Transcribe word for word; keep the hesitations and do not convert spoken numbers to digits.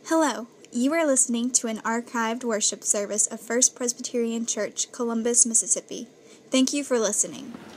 Hello, you are listening to an archived worship service of First Presbyterian Church, Columbus, Mississippi. Thank you for listening.